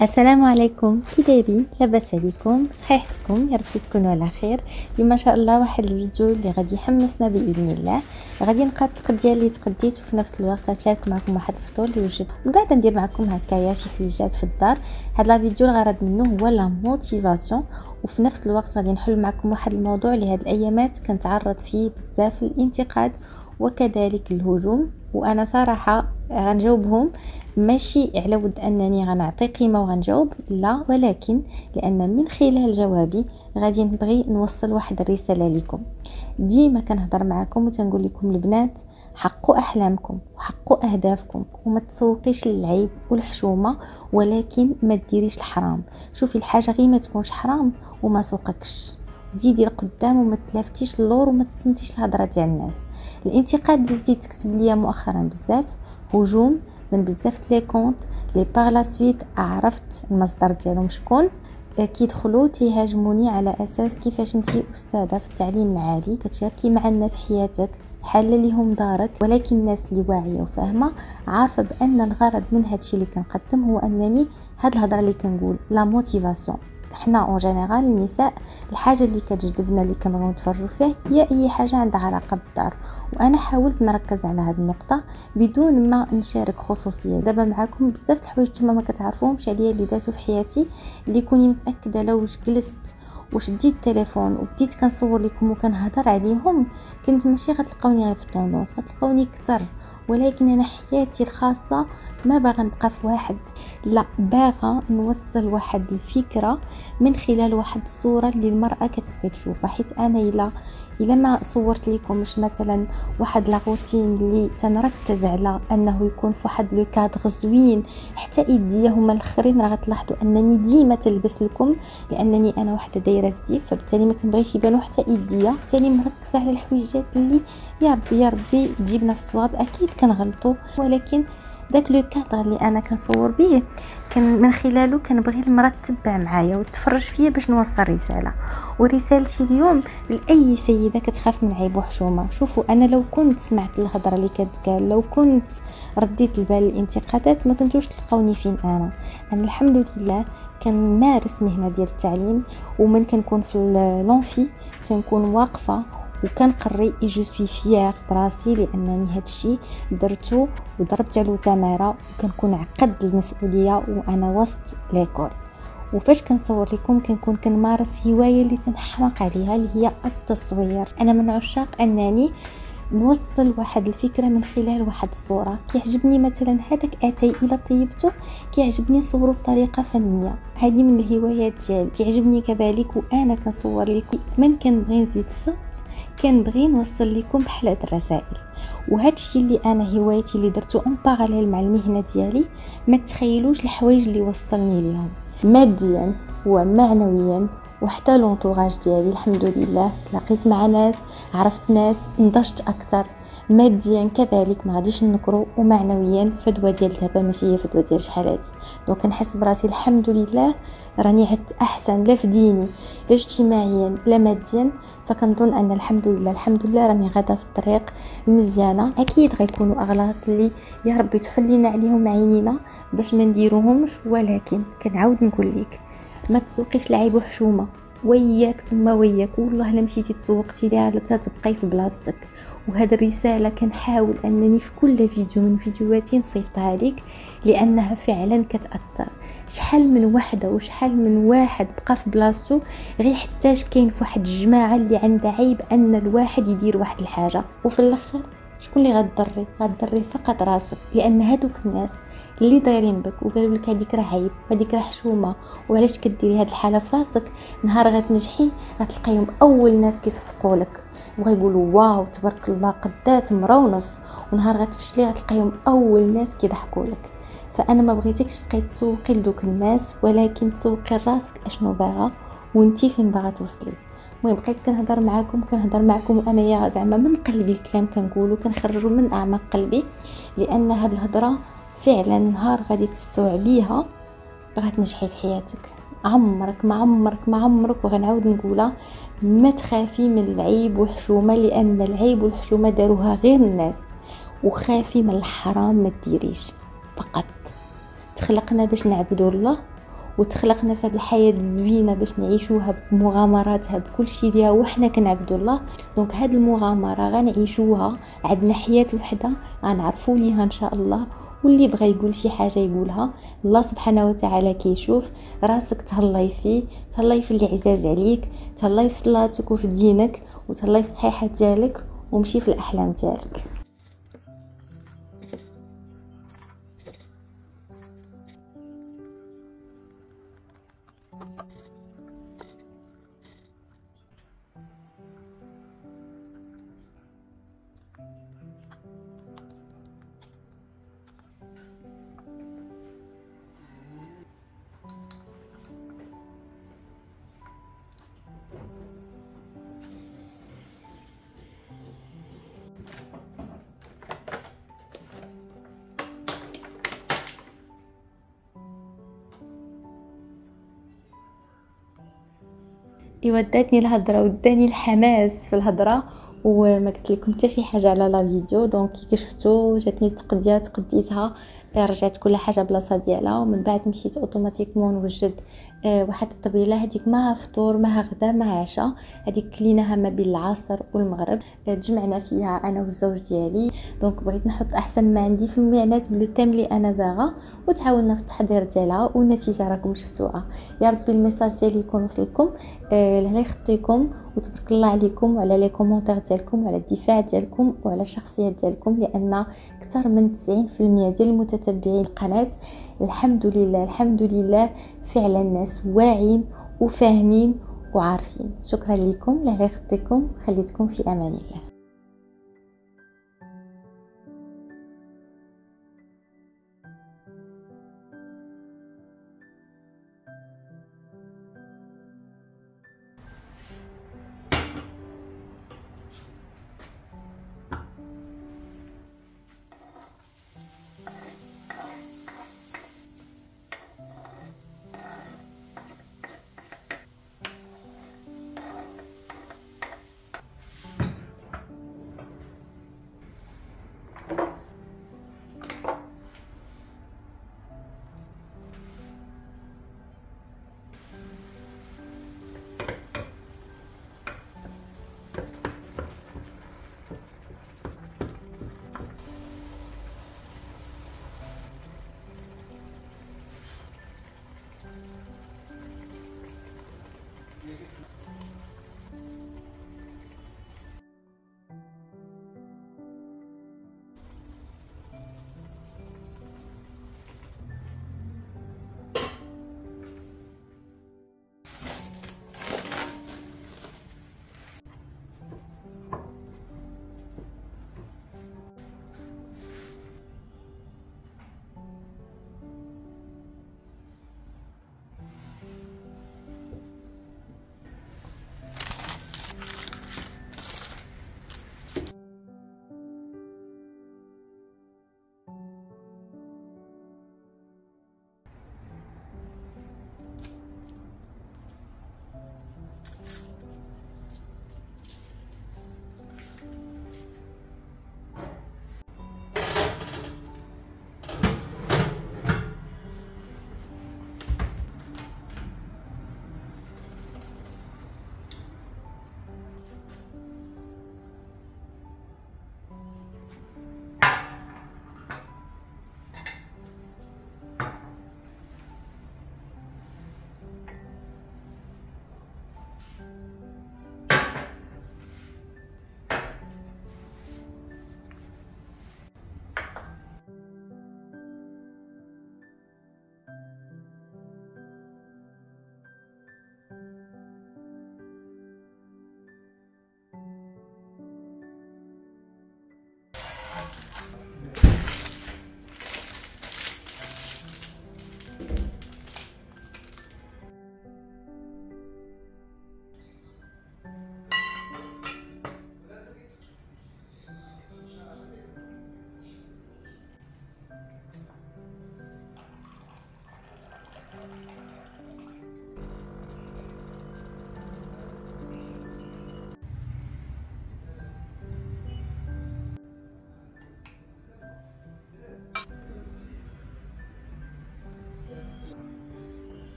السلام عليكم، كي دايرين؟ لاباس عليكم؟ صحيحتكم؟ يا ربي تكونوا على خير. اليوم ما شاء الله واحد الفيديو اللي غادي يحمسنا باذن الله. غادي نلقى الطقط ديالي اللي تقديت وفي نفس الوقت غنشارك معكم واحد الفطور اللي وجدت، من بعد ندير معكم هكايا شي حويجات في الدار. هاد لا فيديو الغرض منه هو لا موتيفاسيون، وفي نفس الوقت غادي نحل معكم واحد الموضوع اللي هاد الايامات كنتعرض فيه بزاف الانتقاد وكذلك الهجوم، وانا صراحه غنجاوبهم ماشي على ود انني غنعطي قيمه وغنجاوب، لا، ولكن لان من خلال جوابي غادي نبغي نوصل واحد الرساله لكم. ديما كنهضر معكم وتنقول لكم البنات حقوا احلامكم وحقوا اهدافكم، وما تسوقيش للعيب والحشومه، ولكن ما ديريش الحرام. شوفي الحاجه غير ما تكونش حرام وما سوقكش، زيدي لقدام وما تلافتيش اللور وما تصنتيش الهضره ديال الناس. الانتقاد اللي تكتب ليا مؤخرا بزاف هجوم من بزاف لي كونط لي باغ لا سويت عرفت المصدر ديالهم شكون، كيدخلوا تيهاجموني على اساس كيفاش انتي استاذه في التعليم العالي كتشاركي مع الناس حياتك حاله ليهم دارك، ولكن الناس اللي واعيه وفاهمه عارفه بان الغرض من هادشي اللي كنقدم هو انني هاد الهضره اللي كنقول لا موتيفاسيون. حنا اون جينيرال النساء الحاجه اللي كتجذبنا اللي كنبغيو نتفرجوا فيه هي اي حاجه عندها علاقه بالدار، وانا حاولت نركز على هذه النقطه بدون ما نشارك خصوصيه. دابا معكم بزاف د الحوايج نتوما ما كتعرفوهمش عليا اللي دازوا في حياتي، اللي كوني متاكده لو جلست وشديت التليفون وبديت كنصور لكم وكنهضر عليهم كنت ماشي غتلقاوني غير في الطوندونس، غتلقاوني كتر. ولكن انا حياتي الخاصه ما باغا نبقى في واحد، لا، باغا نوصل واحد الفكره من خلال واحد الصوره اللي المراه كتبغي تشوفها. حيت انا الا ما صورت لكمش مثلا واحد لا روتين اللي تنركز على انه يكون في واحد لو كادر زوين، حتى ايديا هما الاخرين راه غتلاحظوا انني ديما تلبس لكم، لانني انا وحده دايره الزيف، فبالتالي ما كنبغيش يبانوا حتى ايديا، بالتالي مركزه على الحويجات اللي يا ربي تجيبنا في الصواب. اكيد كنغلطوا، ولكن داك لو كادر اللي انا كنصور به كان من خلاله كنبغي المراه تتبع معايا وتفرج فيا باش نوصل رساله. ورسالتي اليوم لاي سيده كتخاف من عيب وحشومه، شوفوا انا لو كنت سمعت الهضره اللي كتقال، لو كنت رديت البال الانتقادات، ما كنتوش تلقاوني فين انا الحمد لله كنمارس مهنه ديال التعليم، ومن كنكون في لونفي تنكون واقفه وكنقري اي جو سوي فيير براسي، لانني هادشي درتو وضربت على تماره، وكنكون عقد المسؤوليه وانا وسط ليكول. وفاش كنصور لكم كنكون كنمارس هوايه اللي تنحماق عليها اللي هي التصوير. انا من عشاق انني نوصل واحد الفكره من خلال واحد الصوره. كيعجبني مثلا هذاك اتاي الى طيبته كيعجبني نصوره بطريقه فنيه، هذه من الهوايات ديالي. كيعجبني كذلك وانا كنصور لكم من كنبغي نزيد الصوت كنبغي نوصل لكم بحال هاد الرسائل. وهذا الشيء اللي انا هوايتي اللي درتو اون باراليل مع المهنه ديالي، ما تخيلوش الحوايج اللي وصلني ليهم ماديا ومعنويا وحتى لونطوراج ديالي. الحمد لله تلاقيت مع ناس، عرفت ناس، نضجت اكثر ماديا كذلك، ما غاديش نكرو، ومعنويا فدوى ديال دابا ماشي هي فدوى ديال شحال هادي. دونك كنحس براسي الحمد لله راني عدت احسن، لا في ديني لا اجتماعيا لا ماديا. فكنظن ان الحمد لله راني غاده في الطريق المزيانه. اكيد غيكونوا اغلاط اللي يا ربي تحل لينا عليهم عينينا باش ما نديروهمش، ولكن كنعاود نقول لك ما تسوقيش لعيب وحشومه، وياك ثم وياك، والله الا مشيتي تسوقتي ليها لا تبقاي في بلاصتك. وهذه الرساله كنحاول انني في كل فيديو من فيديوهاتي نصيفطها لك، لانها فعلا كتاثر. شحال من وحده وشحال من واحد بقى في بلاصتو غير حتاش كاين في واحد الجماعه اللي عندها عيب ان الواحد يدير واحد الحاجه، وفي الاخر شكون اللي غتضري فقط راسك، لان هادوك الناس اللي دايرين بك وقالوا لك هذيك راه عيب وهذيك راه حشومه وعلاش كديري هاد الحاله في راسك، نهار غتنجحي غتلقايهم اول ناس كيصفقوا لك وغيقولوا واو تبارك الله قدات مرا ونص، ونهار غتفشلي غتلقايهم اول ناس كيضحكوا لك. فانا ما بغيتكش تبقاي تسوقي لدوك الناس، ولكن تسوقي لراسك اشنو باغا وانتي فين باغا توصلي. المهم بقيت كنهضر معكم وانا يا زعما من قلبي الكلام كنقولو كنخرجو من اعماق قلبي، لان هاد الهضره فعلا نهار غادي تستوعبيها غتنجحي في حياتك. عمرك وغنعاود نقولها، ما تخافي من العيب والحشومه، لان العيب والحشومه داروها غير الناس. وخافي من الحرام ما تديريش، فقط تخلقنا باش نعبدوا الله وتخلقنا في هذه الحياه الزوينه باش نعيشوها بمغامراتها بكل شيء ليها وحنا كنعبدوا الله. دونك هذه المغامره غنعيشوها، عندنا حياه وحده غنعرفوا ليها ان شاء الله. واللي بغى يقول شي حاجه يقولها، الله سبحانه وتعالى كيشوف. راسك تهلاي فيه، تهلاي في اللي عزاز عليك، تهلاي في صلاتك وفي دينك، وتهلاي في الصحيحه ديالك، ومشي في الاحلام ديالك. ايوا داتني الهضره وداني الحماس في الهضره، وما قلت لكم حتى شي حاجه على لا فيديو. دونك كي شفتوا جاتني التقديه تقديتها، رجعت كل حاجه بلاصه ديالها، ومن بعد مشيت اوتوماتيكمون نوجد واحد الطبيله هذيك ما فطور ما غدا ما عشاء، هذيك كليناها ما بين العصر والمغرب. تجمعنا فيها انا والزوج ديالي. دونك بغيت نحط احسن ما عندي في المعانات بلو تيم اللي انا باغا، وتعاوننا في التحضير ديالها، والنتيجه راكم شفتوها. يا ربي الميساج ديالي يكون وصلكم. الله يخطيكم وتبارك الله عليكم وعلى لي كومونتير ديالكم وعلى الدفاع ديالكم وعلى الشخصيات ديالكم، لان اكثر من 90% ديال المتتبعين القناه الحمد لله الحمد لله فعلا ناس واعين وفاهمين وعارفين. شكرا لكم، الله يخطيكم، خليتكم في امان الله.